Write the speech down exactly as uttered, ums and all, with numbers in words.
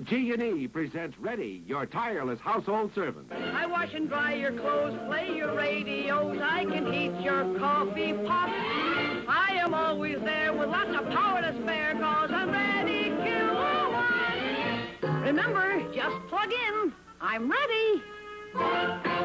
G and E presents Reddy, your tireless household servant. I wash and dry your clothes, play your radios, I can heat your coffee pot. I am always there with lots of power to spare, cause I'm Reddy Kilowatt. Remember, just plug in. I'm ready.